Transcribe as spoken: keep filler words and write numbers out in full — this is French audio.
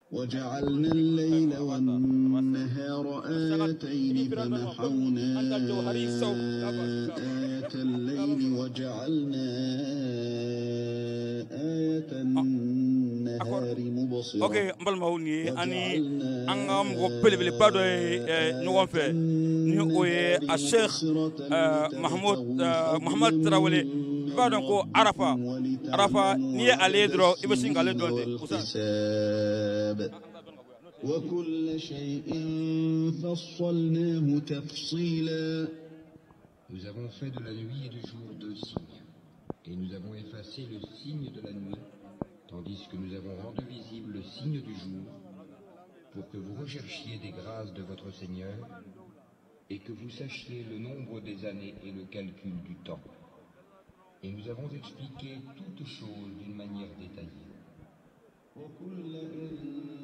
وجعلنا الليل والنهار آيتين فمحونا آية الليل وجعلنا آية النهار مبصرة ok mbal mawni ani anga mo pele pele pado ñogon fe ni o ye a Cheikh Mahmoud Mohamed Traoré pardon ko Arafa Arafa ni ale dro ibe singale donte وكل شيء فصلناه تفصيلا. Nous avons fait de la nuit et du jour deux signes, et nous avons effacé le signe de la nuit, tandis que nous avons rendu visible le signe du jour, pour que vous recherchiez des grâces de votre Seigneur, et que vous sachiez le nombre des années et le calcul du temps. Et nous avons expliqué toutes choses d'une manière détaillée.